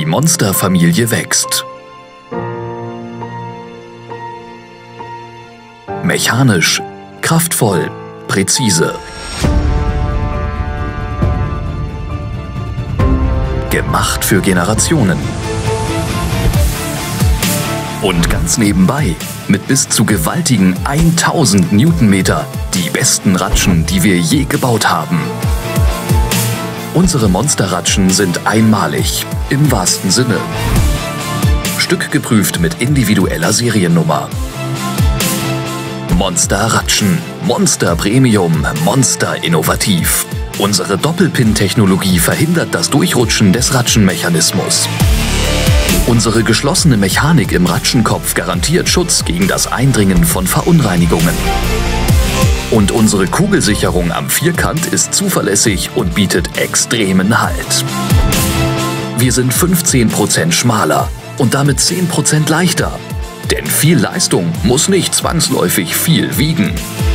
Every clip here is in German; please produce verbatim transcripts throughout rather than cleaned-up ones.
Die Monster-Familie wächst. Mechanisch, kraftvoll, präzise. Gemacht für Generationen. Und ganz nebenbei, mit bis zu gewaltigen tausend Newtonmeter, die besten Ratschen, die wir je gebaut haben. Unsere Monsterratschen sind einmalig, im wahrsten Sinne. Stückgeprüft mit individueller Seriennummer. Monster-Ratschen, Monster Premium, Monster innovativ. Unsere Doppelpin-Technologie verhindert das Durchrutschen des Ratschenmechanismus. Unsere geschlossene Mechanik im Ratschenkopf garantiert Schutz gegen das Eindringen von Verunreinigungen. Und unsere Kugelsicherung am Vierkant ist zuverlässig und bietet extremen Halt. Wir sind fünfzehn Prozent schmaler und damit zehn Prozent leichter. Denn viel Leistung muss nicht zwangsläufig viel wiegen.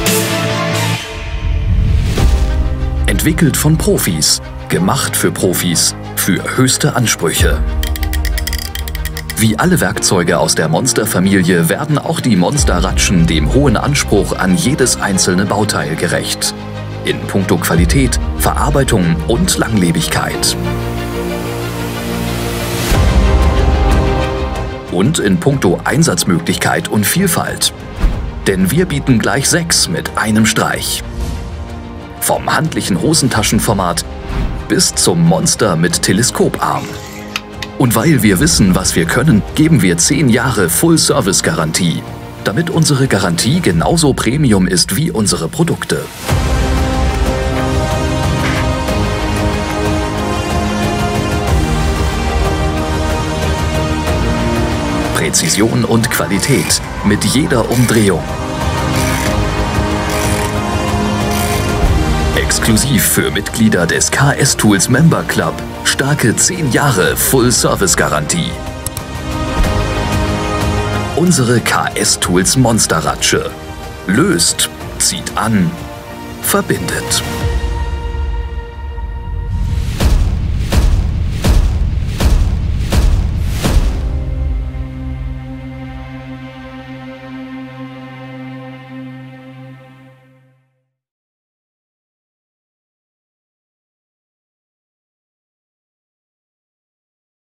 Entwickelt von Profis, gemacht für Profis, für höchste Ansprüche. Wie alle Werkzeuge aus der Monster-Familie werden auch die Monster-Ratschen dem hohen Anspruch an jedes einzelne Bauteil gerecht. In puncto Qualität, Verarbeitung und Langlebigkeit. Und in puncto Einsatzmöglichkeit und Vielfalt. Denn wir bieten gleich sechs mit einem Streich. Vom handlichen Hosentaschenformat bis zum Monster mit Teleskoparm. Und weil wir wissen, was wir können, geben wir zehn Jahre Full-Service-Garantie, damit unsere Garantie genauso Premium ist wie unsere Produkte. Präzision und Qualität mit jeder Umdrehung. Exklusiv für Mitglieder des K S Tools Member Club. Starke zehn Jahre Full-Service-Garantie. Unsere K S Tools Monsterratsche. Löst, zieht an, verbindet.